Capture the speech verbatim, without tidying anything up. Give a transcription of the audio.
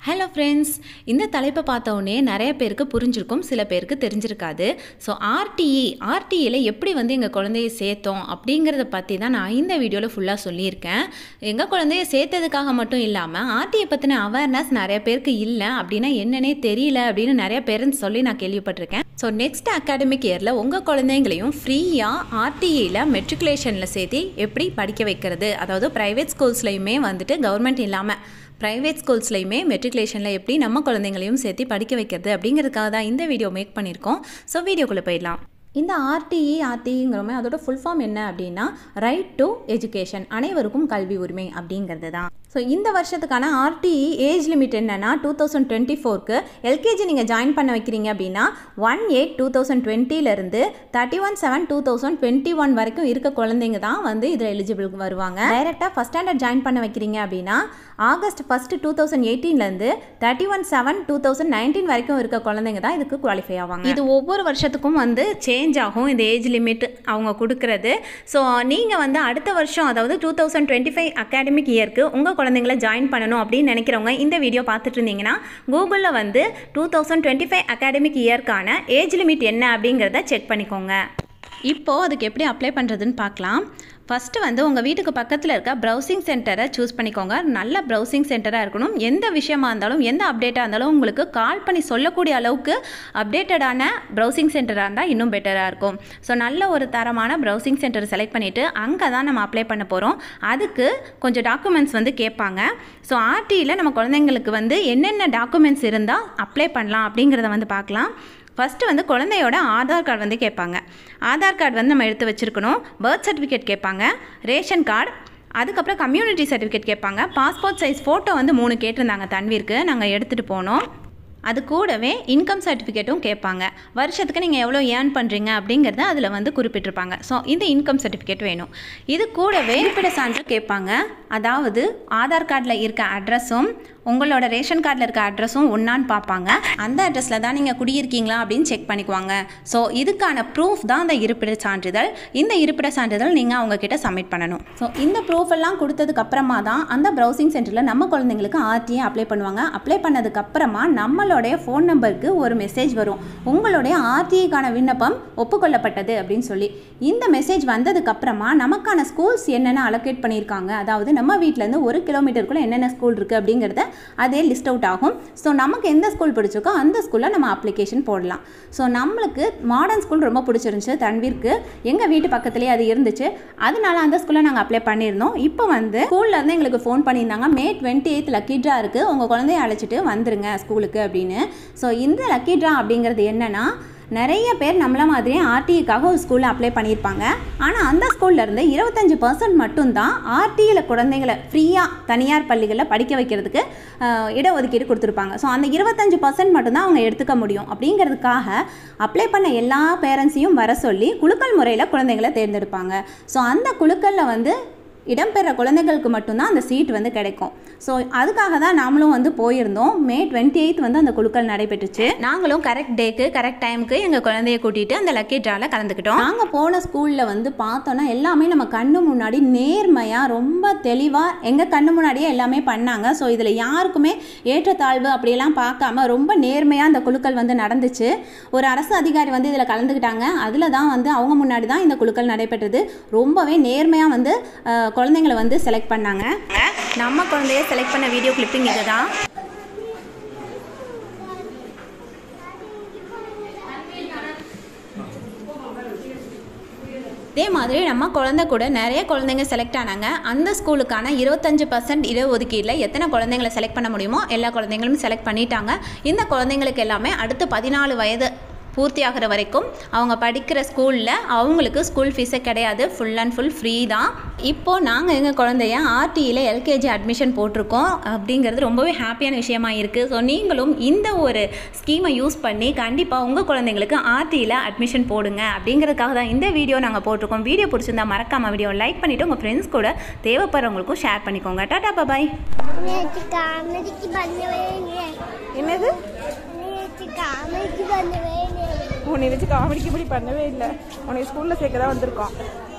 Hello friends, இந்த தலைப்பை பார்த்த உடனே நிறைய பேருக்கு புரிஞ்சிருக்கும், சில பேருக்கு தெரிஞ்சிருக்காது. ஸோ ஆர்டிஇ ஆர்டிஇயில் எப்படி வந்து எங்கள் குழந்தைய சேர்த்தோம் அப்படிங்கிறத பற்றி தான் நான் இந்த வீடியோவில் ஃபுல்லாக சொல்லியிருக்கேன். எங்கள் குழந்தைய சேர்த்ததுக்காக மட்டும் இல்லாமல் ஆர்டிஇ பற்றின அவேர்னஸ் நிறைய பேருக்கு இல்லை, அப்படின்னா என்னன்னே தெரியல அப்படின்னு நிறைய பேரண்ட்ஸ் சொல்லி நான் கேள்விப்பட்டிருக்கேன். ஸோ நெக்ஸ்ட் அகாடமிக் இயரில் உங்கள் குழந்தைங்களையும் ஃப்ரீயாக ஆர்டிஇயில் மெட்ரிகுலேஷனில் சேர்த்து எப்படி படிக்க வைக்கிறது, அதாவது ப்ரைவேட் ஸ்கூல்ஸ்லையுமே வந்துட்டு கவர்மெண்ட் இல்லாமல் ப்ரைவேட் ஸ்கூல்ஸ்லையுமே மெட்ரிகுலேஷனில் எப்படி நம்ம குழந்தைங்களையும் சேர்த்து படிக்க வைக்கிறது அப்படிங்கிறதுக்காக தான் இந்த வீடியோ மேக் பண்ணியிருக்கோம். ஸோ வீடியோக்குள்ளே போயிடலாம். இந்த ஆர்டிஇ ஆர்டிங்கிறோமே அதோட ஃபுல் ஃபார்ம் என்ன அப்படின்னா ரைட் டு எஜுகேஷன், அனைவருக்கும் கல்வி உரிமை அப்படிங்கிறது தான். ஸோ இந்த வருஷத்துக்கான ஆர்டிஇ ஏஜ் லிமிட் என்னென்னா டூ தௌசண்ட் டுவெண்ட்டி ஃபோருக்கு எல்கேஜி நீங்கள் ஜாயின் பண்ண வைக்கிறீங்க அப்படின்னா ஒன் எயிட் டூ தௌசண்ட் டுவெண்ட்டிலேருந்து thirty one seven two thousand twenty one வரைக்கும் இருக்க குழந்தைங்க தான் வந்து இதில் எலிஜிபிள் வருவாங்க. டைரெக்டாக ஃபஸ்ட் ஸ்டாண்டர்ட் ஜாயின் பண்ண வைக்கிறீங்க அப்படின்னா ஆகஸ்ட் ஃபஸ்ட்டு டூ தௌசண்ட் எயிட்டீன்லேருந்து thirty one seven two thousand nineteen வரைக்கும் இருக்க குழந்தைங்க தான் இதுக்கு குவாலிஃபை ஆவாங்க. இது ஒவ்வொரு வருஷத்துக்கும் வந்து சேஞ்ச் ஆகும் இந்த ஏஜ் லிமிட் அவங்க கொடுக்கறது. ஸோ நீங்கள் வந்து அடுத்த வருஷம், அதாவது two thousand twenty five academic இயருக்கு உங்கள் குழந்தைங்கள ஜாயின் பண்ணணும் அப்படின்னு நினைக்கிறவங்க இந்த வீடியோ பார்த்துட்டு இருந்தீங்கன்னா கூகுளில் வந்து two thousand twenty five academic இயர்க்கான ஏஜ் லிமிட் என்ன அப்படிங்கிறத செக் பண்ணிக்கோங்க. இப்போது அதுக்கு எப்படி அப்ளை பண்ணுறதுன்னு பார்க்கலாம். ஃபஸ்ட்டு வந்து உங்கள் வீட்டுக்கு பக்கத்தில் இருக்க ப்ரௌசிங் சென்டரை சூஸ் பண்ணிக்கோங்க. நல்ல ப்ரௌசிங் சென்டராக இருக்கணும். எந்த விஷயமா இருந்தாலும், எந்த அப்டேட்டாக இருந்தாலும் உங்களுக்கு கால் பண்ணி சொல்லக்கூடிய அளவுக்கு அப்டேட்டடான ப்ரௌசிங் சென்டராக இருந்தால் இன்னும் பெட்டராக இருக்கும். ஸோ நல்ல ஒரு தரமான ப்ரௌசிங் சென்டர் செலக்ட் பண்ணிவிட்டு அங்கே தான் நம்ம அப்ளை பண்ண போகிறோம். அதுக்கு கொஞ்சம் டாக்குமெண்ட்ஸ் வந்து கேட்பாங்க. ஸோ ஆர்டியில் நம்ம குழந்தைங்களுக்கு வந்து என்னென்ன டாக்குமெண்ட்ஸ் இருந்தால் அப்ளை பண்ணலாம் அப்படிங்கிறத வந்து பார்க்கலாம். ஃபஸ்ட்டு வந்து குழந்தையோட ஆதார் கார்டு வந்து கேட்பாங்க. ஆதார் கார்டு வந்து நம்ம எடுத்து வச்சுருக்கணும். பர்த் சர்டிஃபிகேட் கேட்பாங்க, ரேஷன் கார்டு, அதுக்கப்புறம் கம்யூனிட்டி சர்டிஃபிகேட் கேட்பாங்க. பாஸ்போர்ட் சைஸ் ஃபோட்டோ வந்து மூணு கேட்டிருந்தாங்க தன்வீருக்கு, நாங்கள் எடுத்துகிட்டு போனோம். அது கூடவே இன்கம் சர்டிஃபிகேட்டும் கேட்பாங்க. வருஷத்துக்கு நீங்கள் எவ்வளோ ஏர்ன் பண்ணுறீங்க அப்படிங்கிறத அதில் வந்து குறிப்பிட்டிருப்பாங்க. ஸோ இந்த இன்கம் சர்டிஃபிகேட் வேணும். இது கூடவே இருப்பிட சான்று கேட்பாங்க. அதாவது ஆதார் கார்டில் இருக்க அட்ரஸும் உங்களோட ரேஷன் கார்டில் இருக்க அட்ரஸும் ஒன்றான்னு பார்ப்பாங்க. அந்த அட்ரஸில் தான் நீங்கள் குடியிருக்கீங்களா அப்படின்னு செக் பண்ணிக்குவாங்க. ஸோ இதுக்கான ப்ரூஃப் தான் அந்த இருப்பிட சான்றிதழ். இந்த இருப்பிட சான்றிதழ் நீங்கள் அவங்கக்கிட்ட சப்மிட் பண்ணணும். ஸோ இந்த ப்ரூஃப் எல்லாம் கொடுத்ததுக்கு அப்புறமா தான் அந்த ப்ரௌசிங் சென்டரில் நம்ம குழந்தைங்களுக்கு ஆர்டிஏ அப்ளை பண்ணுவாங்க. அப்ளை பண்ணதுக்கப்புறமா நம்மளோடைய ஃபோன் நம்பருக்கு ஒரு மெசேஜ் வரும், உங்களுடைய ஆர்டிஏக்கான விண்ணப்பம் ஒப்புக்கொள்ளப்பட்டது அப்படின்னு சொல்லி. இந்த மெசேஜ் வந்ததுக்கப்புறமா நமக்கான ஸ்கூல்ஸ் என்னென்ன அலோகேட் பண்ணியிருக்காங்க, அதாவது நம்ம வீட்டிலேருந்து ஒரு கிலோமீட்டருக்குள்ளே என்னென்ன ஸ்கூல் இருக்குது அப்படிங்கிறத அதே லிஸ்ட் அவுட் ஆகும். ஸோ நமக்கு எந்த ஸ்கூல் பிடிச்சிருக்கோ அந்த ஸ்கூலில் நம்ம அப்ளிகேஷன் போடலாம். ஸோ நம்மளுக்கு மாடர்ன் ஸ்கூல் ரொம்ப பிடிச்சிருந்துச்சு தன்வீருக்கு, எங்கள் வீட்டு பக்கத்துலேயே அது இருந்துச்சு, அதனால அந்த ஸ்கூலில் நாங்கள் அப்ளை பண்ணியிருந்தோம். இப்போ வந்து ஸ்கூல்லேருந்து எங்களுக்கு ஃபோன் பண்ணியிருந்தாங்க, May twenty eighth lucky draw இருக்குது, உங்கள் குழந்தைய அழைச்சிட்டு வந்துருங்க ஸ்கூலுக்கு அப்படின்னு. ஸோ இந்த லக்கி ட்ரா அப்படிங்கிறது என்னென்னா, நிறைய பேர் நம்மள மாதிரியே ஆர்டிஇக்காக ஒரு ஸ்கூலில் அப்ளை பண்ணியிருப்பாங்க. ஆனால் அந்த ஸ்கூல்லேருந்து இருபத்தஞ்சி பர்சன்ட் மட்டும்தான் ஆர்டிஇயில் குழந்தைங்களை ஃப்ரீயாக தனியார் பள்ளிகளில் படிக்க வைக்கிறதுக்கு இடஒதுக்கீடு கொடுத்துருப்பாங்க. ஸோ அந்த இருபத்தஞ்சி பர்சன்ட் மட்டும்தான் அவங்க எடுத்துக்க முடியும். அப்படிங்கிறதுக்காக அப்ளை பண்ண எல்லா பேரண்ட்ஸையும் வர சொல்லி குலுக்கல் முறையில் குழந்தைகளை தேர்ந்தெடுப்பாங்க. ஸோ அந்த குலுக்கலில் வந்து இடம்பெற குழந்தைகளுக்கு மட்டும்தான் அந்த சீட் வந்து கிடைக்கும். ஸோ அதுக்காக தான் நாமளும் வந்து போயிருந்தோம். மே டுவெண்ட்டி எயித் வந்து அந்த குலுக்கல் நடைபெற்றுச்சு. நாங்களும் கரெக்ட் டேக்கு கரெக்ட் டைமுக்கு எங்கள் குழந்தைய கூட்டிகிட்டு அந்த லக்கி ட்ராவில் கலந்துக்கிட்டோம். நாங்கள் போன ஸ்கூலில் வந்து பார்த்தோன்னா எல்லாமே நம்ம கண்ணு முன்னாடி நேர்மையாக ரொம்ப தெளிவாக எங்கள் கண்ணு முன்னாடியே எல்லாமே பண்ணாங்க. ஸோ இதில் யாருக்குமே ஏற்றத்தாழ்வு அப்படியெல்லாம் பார்க்காம ரொம்ப நேர்மையாக அந்த குலுக்கல் வந்து நடந்துச்சு. ஒரு அரசு அதிகாரி வந்து இதில் கலந்துக்கிட்டாங்க. அதில் தான் வந்து அவங்க முன்னாடி தான் இந்த குலுக்கல் நடைபெற்றது. ரொம்பவே நேர்மையாக வந்து குழந்தைங்களை வந்து செலக்ட் பண்ணாங்க. நம்ம குழந்தைய செலக்ட் பண்ண வீடியோ கிளிப்பிங் இது தான். இதே மாதிரி நம்ம குழந்தை கூட நிறைய குழந்தைங்க செலக்ட் ஆனாங்க. அந்த ஸ்கூலுக்கான இருபத்தஞ்சு பர்சன்ட் இடஒதுக்கீடில் எத்தனை குழந்தைங்களை செலக்ட் பண்ண முடியுமோ எல்லா குழந்தைங்களும் செலக்ட் பண்ணிட்டாங்க. இந்த குழந்தைங்களுக்கு எல்லாமே அடுத்து பதினாலு வயது பூர்த்தி ஆகிற வரைக்கும் அவங்க படிக்கிற ஸ்கூலில் அவங்களுக்கு ஸ்கூல் ஃபீஸே கிடையாது, ஃபுல் அண்ட் ஃபுல் ஃப்ரீ தான். இப்போது நாங்கள் எங்கள் குழந்தைய ஆர்டியில் எல்கேஜி அட்மிஷன் போட்டிருக்கோம் அப்படிங்கிறது ரொம்பவே ஹாப்பியான விஷயமா இருக்குது. ஸோ நீங்களும் இந்த ஒரு ஸ்கீமை யூஸ் பண்ணி கண்டிப்பாக உங்கள் குழந்தைங்களுக்கு ஆர்டியில் அட்மிஷன் போடுங்க அப்படிங்கிறதுக்காக தான் இந்த வீடியோ நாங்கள் போட்டிருக்கோம். வீடியோ பிடிச்சிருந்தா மறக்காமல் வீடியோ லைக் பண்ணிவிட்டு உங்கள் ஃப்ரெண்ட்ஸ் கூட தேவைப்படுறவங்களுக்கும் ஷேர் பண்ணிக்கோங்க. டாடா பாய். என்னது உன்னை வச்சு காமெடிக்கு இப்படி பண்ணவே இல்லை. உன்னை ஸ்கூலில் சேர்க்க தான் வந்திருக்கோம்.